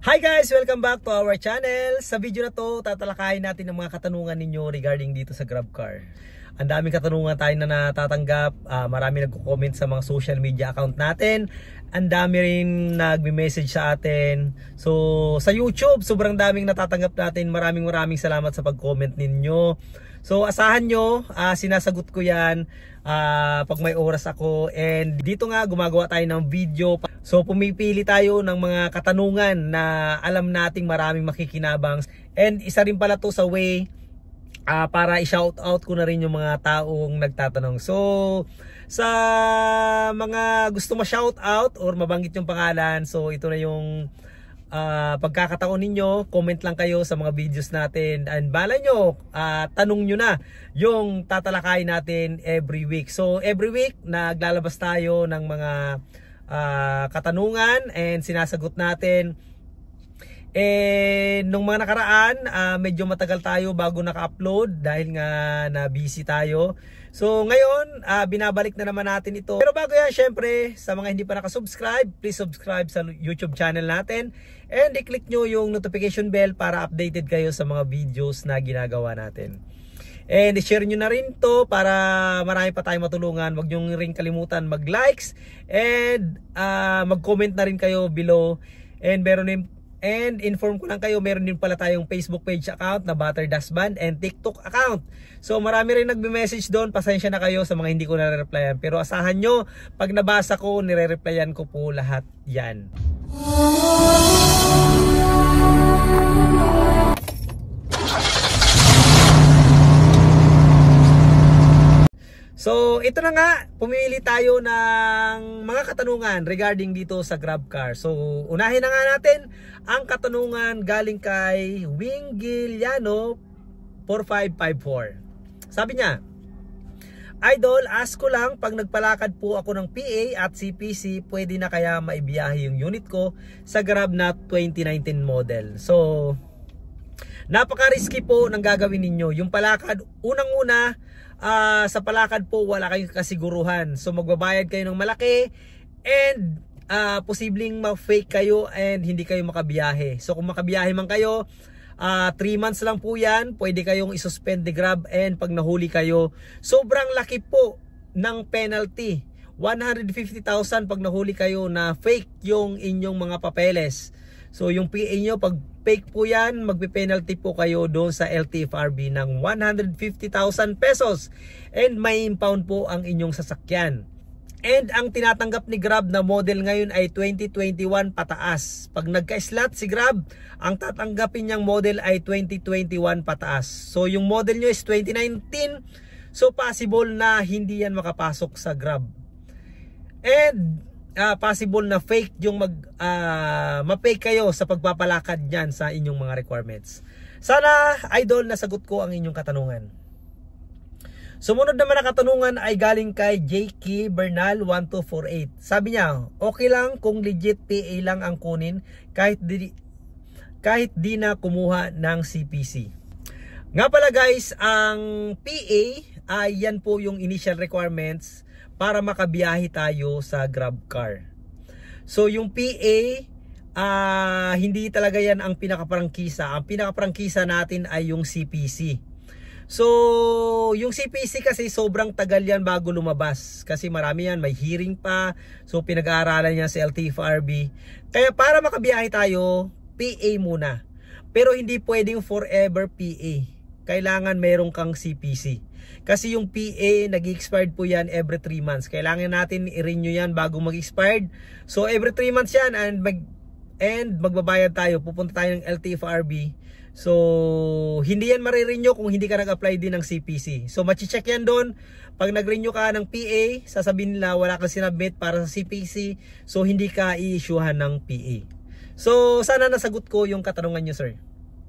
Hi guys! Welcome back to our channel. Sa video na to, tatalakayin natin ang mga katanungan ninyo regarding dito sa GrabCar. Ang daming katanungan tayo na natatanggap. Marami nagko-comment sa mga social media account natin. Ang dami rin nagme-message sa atin. So sa YouTube, sobrang daming natatanggap natin. Maraming salamat sa pag-comment ninyo. So asahan nyo, sinasagot ko yan pag may oras ako. And dito nga gumagawa tayo ng video. So pumipili tayo ng mga katanungan na alam nating maraming makikinabang. And isa rin pala to sa way para i-shout out ko na rin yung mga taong nagtatanong. So sa mga gusto ma-shout out or mabanggit yung pangalan, so ito na yung pagkakataon ninyo. Comment lang kayo sa mga videos natin and bala nyo, tanong nyo na yung tatalakayin natin every week. So every week naglalabas tayo ng mga katanungan and sinasagot natin. Nung mga nakaraan, medyo matagal tayo bago naka-upload dahil nga na busy tayo. So ngayon, binabalik na naman natin ito. Pero bago yan, syempre, sa mga hindi pa nakasubscribe, please subscribe sa YouTube channel natin. And i-click nyo yung notification bell para updated kayo sa mga videos na ginagawa natin. And i-share nyo na rin to para marami pa tayong matulungan. Huwag nyo rin kalimutan mag-likes and mag-comment na rin kayo below. And inform ko lang kayo, meron din pala tayong Facebook page account na Battered Husband and TikTok account. So marami rin nagme-message doon. Pasensya na kayo sa mga hindi ko nare-replyan. Pero asahan nyo, pag nabasa ko, nire-replyan ko po lahat yan. So ito na nga, pumili tayo ng mga katanungan regarding dito sa GrabCar. So unahin na nga natin ang katanungan galing kay Wingiliano 4554. Sabi niya, Idol, ask ko lang, pag nagpalakad po ako ng PA at CPC, pwede na kaya maibiyahe yung unit ko sa Grab na 2019 model? So napaka-risky po ng gagawin ninyo. Yung palakad, unang-una, sa palakad po wala kayong kasiguruhan. So magbabayad kayo ng malaki and posibleng ma-fake kayo and hindi kayo makabiyahe. So kung makabiyahe man kayo, 3 months lang po yan. Pwede kayong isuspend ni Grab and pag nahuli kayo, sobrang laki po ng penalty. 150,000 pag nahuli kayo na fake yung inyong mga papeles. So yung PA nyo, pag fake po yan, magpe-penalty po kayo doon sa LTFRB ng 150,000 pesos. And may impound po ang inyong sasakyan. And ang tinatanggap ni Grab na model ngayon ay 2021 pataas. Pag nagka-slot si Grab, ang tatanggapin niyang model ay 2021 pataas. So yung model nyo is 2019. So possible na hindi yan makapasok sa Grab. And possible na fake yung ma-fake kayo sa pagpapalakad niyan sa inyong mga requirements. Sana, Idol, nasagot ko ang inyong katanungan. Sumunod naman na katanungan ay galing kay JK Bernal 1248. Sabi niya, okay lang kung legit PA lang ang kunin kahit di na kumuha ng CPC. Nga pala guys, ang PA ay yan po yung initial requirements para makabiyahe tayo sa GrabCar. So yung PA, hindi talaga yan ang pinakaprangkisa. Ang pinakaprangkisa natin ay yung CPC. So yung CPC kasi sobrang tagal yan bago lumabas. Kasi marami yan, may hearing pa. So pinag-aaralan niya sa LTFRB. Kaya para makabiyahe tayo, PA muna. Pero hindi pwedeng forever PA. Kailangan meron kang CPC. Kasi yung PA, nag-expired po yan every 3 months. Kailangan natin i-renew yan bago mag-expired. So every 3 months yan and magbabayad tayo. Pupunta tayo ng LTFRB. So hindi yan marirenew kung hindi ka nag-apply din ng CPC. So machi-check yan doon. Pag nag-renew ka ng PA, sasabihin nila wala kang sinabit para sa CPC. So hindi ka i-issuehan ng PA. So sana nasagot ko yung katanungan nyo, sir.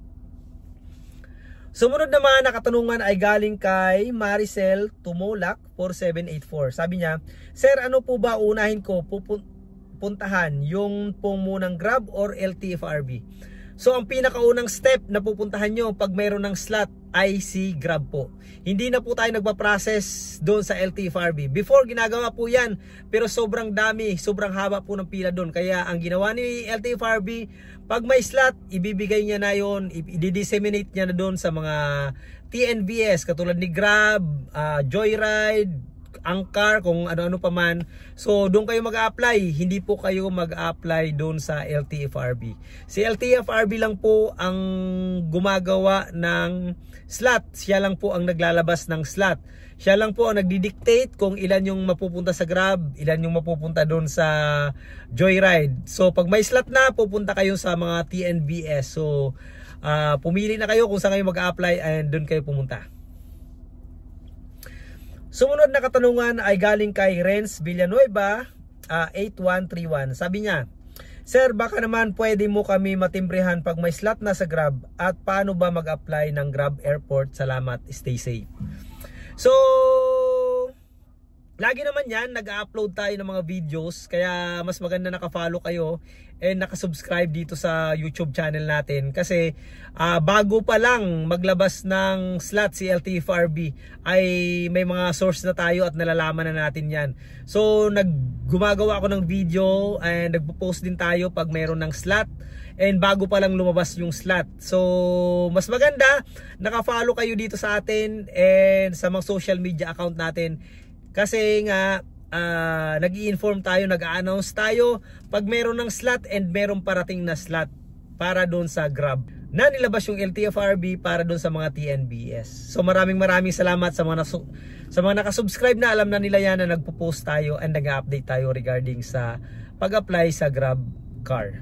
Sumunod naman na katanungan ay galing kay Maricel Tumolak 4784. Sabi niya, Sir, ano po ba unahin ko puntahan? Yung pong munang Grab or LTFRB? So ang pinakaunang step na pupuntahan nyo pag mayroon ng slot IC Grab po. Hindi na po tayo nagpa-process doon sa LTFRB. Before ginagawa po yan, pero sobrang dami, sobrang haba po ng pila doon. Kaya ang ginawa ni LTFRB, pag may slot, ibibigay niya na yon, i-disseminate niya na doon sa mga TNVS katulad ni Grab, Joyride, Angkar, kung ano-ano pa man. So doon kayo mag-a-apply, hindi po kayo mag-a-apply doon sa LTFRB. Si LTFRB lang po ang gumagawa ng slot. Siya lang po ang naglalabas ng slot. Siya lang po ang nagdi-dictate kung ilan yung mapupunta sa Grab, ilan yung mapupunta doon sa Joyride. So pag may slot na, pupunta kayo sa mga TNVS. So pumili na kayo kung saan kayo mag-a-apply and doon kayo pumunta. Sumunod na katanungan ay galing kay Renz Villanueva, 8131. Sabi niya, Sir, baka naman pwede mo kami matimbrehan pag may slot na sa Grab at paano ba mag-apply ng Grab Airport? Salamat, stay safe. So, lagi naman yan, nag-upload tayo ng mga videos, kaya mas maganda naka-follow kayo and nakasubscribe dito sa YouTube channel natin kasi bago pa lang maglabas ng slot si LTFRB ay may mga source na tayo at nalalaman na natin yan. So gumagawa ako ng video and nagpo-post din tayo pag mayroon ng slot and bago pa lang lumabas yung slot. So mas maganda naka-follow kayo dito sa atin and sa mga social media account natin kasi nga nag-i-inform tayo, nag-a-announce tayo pag meron ng slot and meron parating na slot para doon sa Grab na nilabas yung LTFRB para doon sa mga TNBS. So maraming salamat sa mga nakasubscribe na, alam na nila yan na nagpo-post tayo and nag-update tayo regarding sa pag-apply sa Grab car.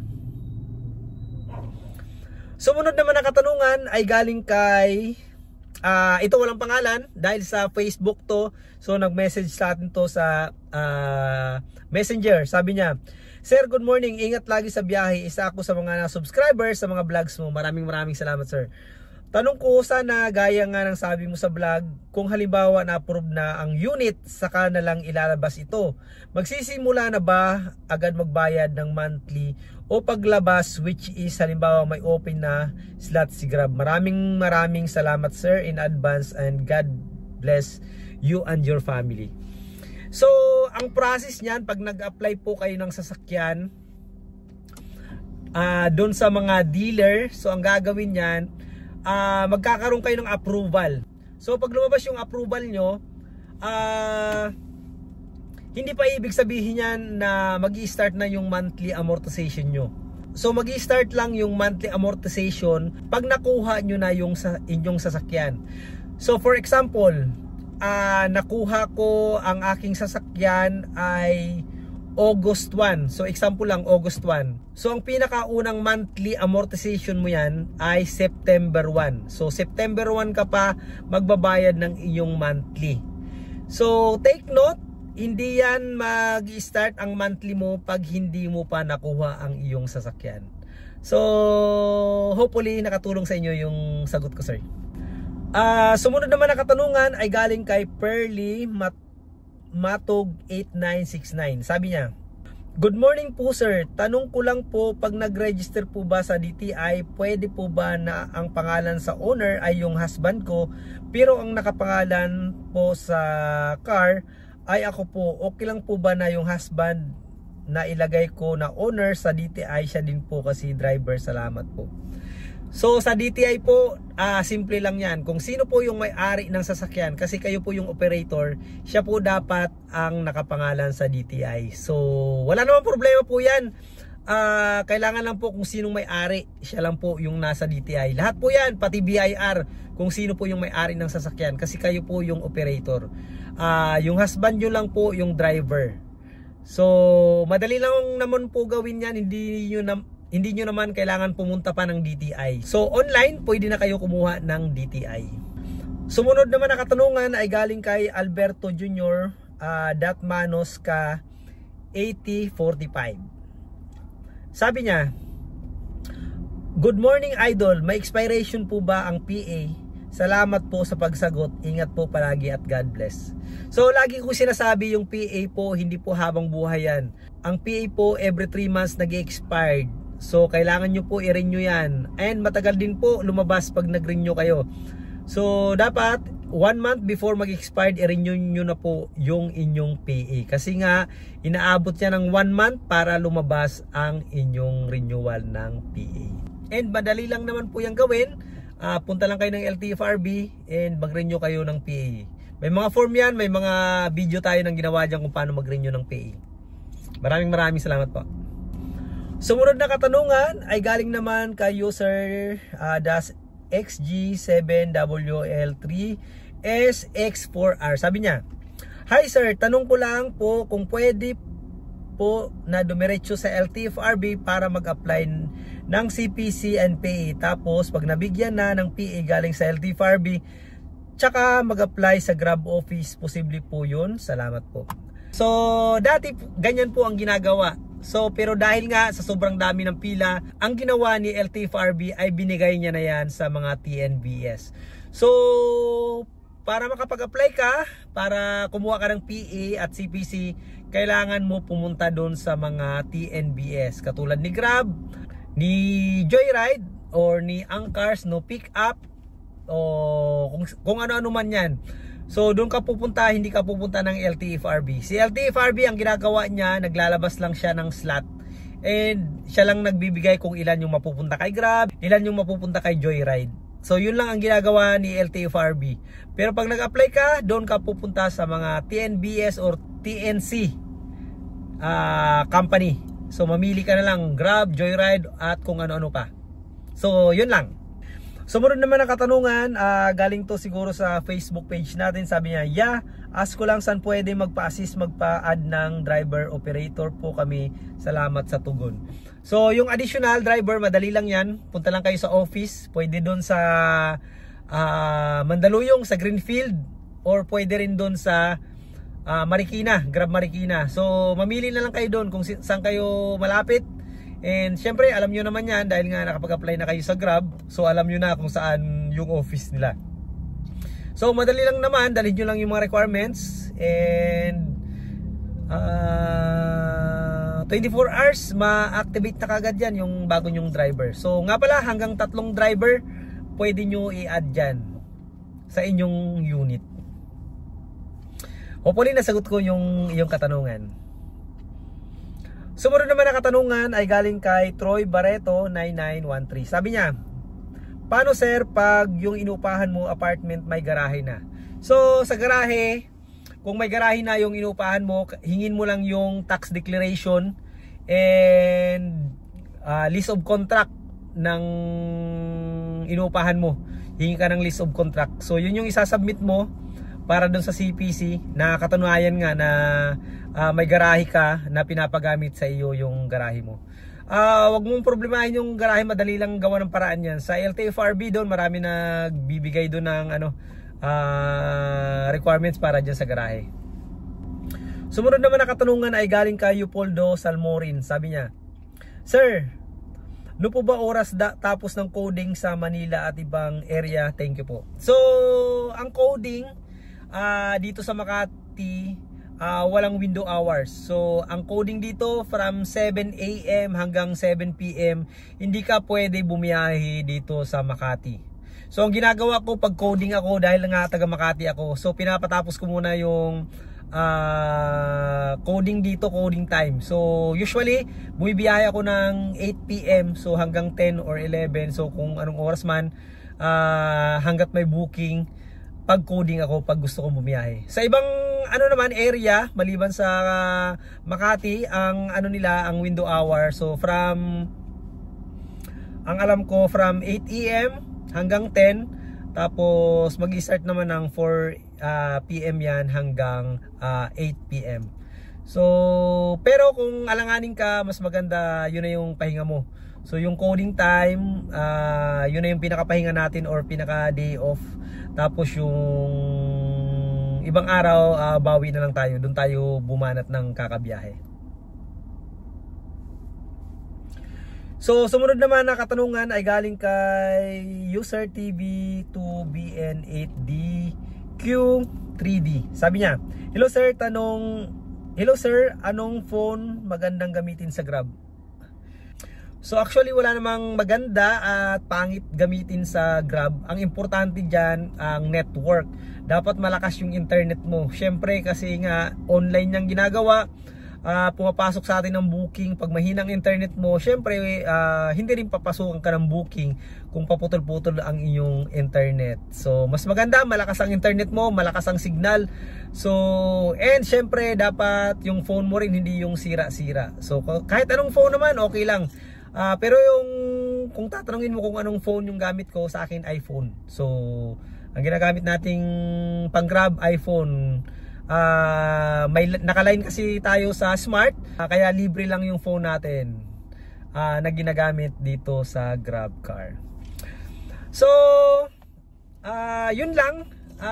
Sumunod naman na katanungan ay galing kay ito walang pangalan dahil sa Facebook to. So nag-message sa atin to sa Messenger. Sabi niya, Sir, good morning. Ingat lagi sa biyahe. Isa ako sa mga subscribers sa mga vlogs mo. Maraming salamat, sir. Tanong ko, sana gaya nga ng sabi mo sa vlog, kung halimbawa na-approve na ang unit, saka na lang ilalabas ito. Magsisimula na ba agad magbayad ng monthly o paglabas, which is halimbawa may open na slot si Grab? Maraming salamat, sir, in advance and God bless you and your family. So ang process niyan, pag nag-apply po kayo ng sasakyan doon sa mga dealer, so ang gagawin niyan, magkakaroon kayo ng approval. So pag lumabas yung approval nyo, hindi pa ibig sabihin yan na mag-i-start na yung monthly amortization nyo. So mag-i-start lang yung monthly amortization pag nakuha nyo na yung inyong sasakyan. So for example, nakuha ko ang aking sasakyan ay August 1. So example lang, August 1. So ang pinakaunang monthly amortization mo yan ay September 1. So September 1 ka pa magbabayad ng iyong monthly. So take note, hindi yan mag-start ang monthly mo pag hindi mo pa nakuha ang iyong sasakyan. So hopefully nakatulong sa inyo yung sagot ko, sir. Sumunod naman na katanungan ay galing kay Pearly Matog 8969. Sabi niya, good morning po, sir. Tanong ko lang po, pag nag-register po ba sa DTI, pwede po ba na ang pangalan sa owner ay yung husband ko, pero ang nakapangalan po sa car ay ako po? Okay lang po ba na yung husband na ilagay ko na owner sa DTI, siya din po kasi driver? Salamat po. So sa DTI po, simple lang yan. Kung sino po yung may-ari ng sasakyan, kasi kayo po yung operator, siya po dapat ang nakapangalan sa DTI. So wala namang problema po yan. Kailangan lang po kung sinong may-ari, siya lang po yung nasa DTI. Lahat po yan, pati BIR, kung sino po yung may-ari ng sasakyan, kasi kayo po yung operator. Yung husband nyo lang po yung driver. So madali lang naman po gawin yan. Hindi nyo naman kailangan pumunta pa ng DTI. So online, pwede na kayo kumuha ng DTI. Sumunod naman na katanungan ay galing kay Alberto Jr. Manos ka 8045. Sabi niya, good morning, idol. May expiration po ba ang PA? Salamat po sa pagsagot. Ingat po palagi at God bless. So lagi ko sinasabi, yung PA po hindi po habang buhay yan. Ang PA po every 3 months nag-expired. So kailangan nyo po i-renew yan. And matagal din po lumabas pag nag-renew kayo. So dapat 1 month before mag-expired, i-renew nyo na po yung inyong PA. Kasi nga, inaabot niya ng 1 month para lumabas ang inyong renewal ng PA. And madali lang naman po yung gawin. Punta lang kayo ng LTFRB and mag-renew kayo ng PA. May mga form yan, may mga video tayo nang ginawa dyan kung paano mag-renew ng PA. Maraming salamat po. Sumunod na katanungan ay galing naman kay user XG7WL3SX4R. Sabi niya, "Hi sir, tanong ko lang po kung pwede po na dumiretso sa LTFRB para mag-apply ng CPC and PA. Tapos pag nabigyan na ng PA galing sa LTFRB, tsaka mag-apply sa Grab office. Posible po yun? Salamat po." So dati ganyan po ang ginagawa. So pero dahil nga sa sobrang dami ng pila, ang ginawa ni LTFRB ay binigay niya na yan sa mga TNBS. So para makapag-apply ka, para kumuha ka ng PA at CPC, kailangan mo pumunta doon sa mga TNBS katulad ni Grab, ni Joyride, or ni Angkars, no Pick Up, o kung ano-ano man yan. So doon ka pupunta, hindi ka pupunta ng LTFRB. Si LTFRB ang ginagawa niya, naglalabas lang siya ng slot. And siya lang nagbibigay kung ilan yung mapupunta kay Grab, ilan yung mapupunta kay Joyride. So yun lang ang ginagawa ni LTFRB. Pero pag nag-apply ka, doon ka pupunta sa mga TNBS or TNC company. So mamili ka na lang Grab, Joyride at kung ano-ano pa. So yun lang. Sumunod naman ang katanungan, galing to siguro sa Facebook page natin. Sabi niya, ask ko lang saan pwede magpa-assist, magpa-add ng driver operator po kami. Salamat sa tugon. So yung additional driver, madali lang yan. Punta lang kayo sa office. Pwede doon sa Mandaluyong, sa Greenfield, or pwede rin doon sa Marikina, Grab Marikina. So mamili na lang kayo doon kung saan kayo malapit. And syempre alam nyo naman yan dahil nga nakapag-apply na kayo sa Grab. So alam nyo na kung saan yung office nila. So madali lang naman, dalhin nyo lang yung mga requirements. And 24 hours ma-activate na kagad yan yung bago nyong driver. So nga pala, hanggang 3 driver pwede nyo i-add dyan sa inyong unit. Hopefully nasagot ko yung katanungan. Sumunod naman na katanungan ay galing kay Troy Barreto 9913. Sabi niya, paano sir pag yung inupahan mo apartment may garahe na? So sa garahe, kung may garahe na yung inupahan mo, hingin mo lang yung tax declaration and list of contract ng inupahan mo. Hingi ka ng list of contract. So yun yung isasubmit mo para dun sa CPC na katunayan nga na may garahe ka na pinapagamit sa iyo yung garahe mo. Wag mong problemahin yung garahe, madali lang gawa ng paraan yan. Sa LTFRB doon marami nagbibigay doon ng requirements para dyan sa garahe. Sumunod naman na katanungan ay galing kay Leopoldo Salmorin. Sabi niya, sir, no po ba oras tapos ng coding sa Manila at ibang area? Thank you po. So ang coding dito sa Makati, walang window hours. So ang coding dito from 7 AM hanggang 7 PM. Hindi ka pwede bumiyahe dito sa Makati. So ang ginagawa ko pag coding ako, dahil nga taga Makati ako, so pinapatapos ko muna yung coding dito, coding time. So usually bumibiyahe ako ng 8 PM so hanggang 10 or 11. So kung anong oras man, hanggat may booking, pag coding ako pag gusto kong bumiyahe. Sa ibang naman area maliban sa Makati, ang nila ang window hour, so from ang alam ko from 8 AM hanggang 10, tapos magi-start naman ng 4 PM yan hanggang 8 PM. So pero kung alanganin ka, mas maganda yun na yung pahinga mo. So yung coding time, yun na yung pinakapahinga natin or pinaka day off. Tapos yung ibang araw, bawi na lang tayo. Doon tayo bumanat ng kakabiyahe. So sumunod naman na katanungan ay galing kay user TV2BN8DQ3D. Sabi niya, hello sir, anong phone magandang gamitin sa Grab? So actually wala namang maganda at pangit gamitin sa Grab. Ang importante dyan ang network. Dapat malakas yung internet mo. Syempre kasi nga online yung ginagawa. Pumapasok sa atin ng booking. Pag mahinang internet mo, syempre hindi rin papasukan ka ng booking kung paputol-putol ang inyong internet. So mas maganda malakas ang internet mo, malakas ang signal. So and syempre dapat yung phone mo rin hindi yung sira-sira. So kahit anong phone naman okay lang. Pero yung kung tatanungin mo kung anong phone yung gamit ko, sa akin iPhone. So ang ginagamit nating pang Grab iPhone. May nakaline kasi tayo sa Smart, kaya libre lang yung phone natin na ginagamit dito sa GrabCar. So yun lang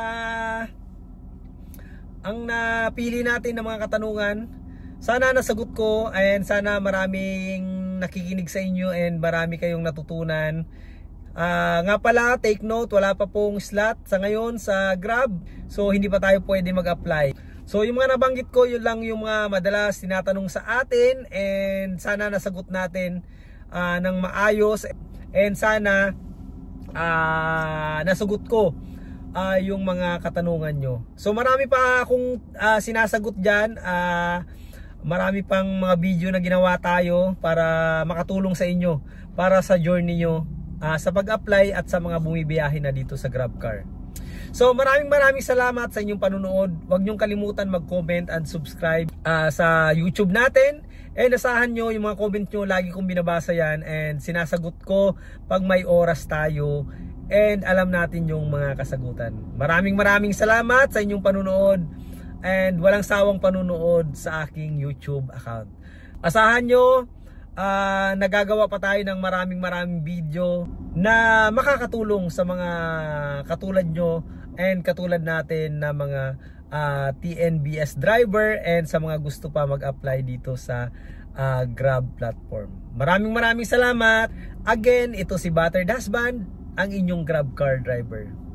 ang napili natin ng mga katanungan. Sana nasagot ko and sana maraming nakikinig sa inyo and marami kayong natutunan. Nga pala, take note, wala pa pong slot sa ngayon sa Grab. So hindi pa tayo pwede mag-apply. So yung mga nabanggit ko, yun lang yung mga madalas tinatanong sa atin and sana nasagot natin ng maayos and sana nasagot ko yung mga katanungan nyo. So marami pa akong sinasagot dyan. Marami pang mga video na ginawa tayo para makatulong sa inyo para sa journey nyo sa pag-apply at sa mga bumibiyahe na dito sa GrabCar. So maraming salamat sa inyong panunood. Huwag nyong kalimutan mag-comment and subscribe sa YouTube natin. And asahan nyo yung mga comment nyo, lagi kong binabasa yan and sinasagot ko pag may oras tayo and alam natin yung mga kasagutan. Maraming salamat sa inyong panunood and walang sawang panunood sa aking YouTube account. Asahan nyo, nagagawa pa tayo ng maraming video na makakatulong sa mga katulad nyo and katulad natin na mga TNBS driver and sa mga gusto pa mag-apply dito sa Grab platform. Maraming salamat. Again, ito si Buttered Husband, ang inyong GrabCar driver.